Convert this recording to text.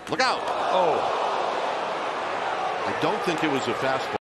Look out. Oh. I don't think it was a fastball.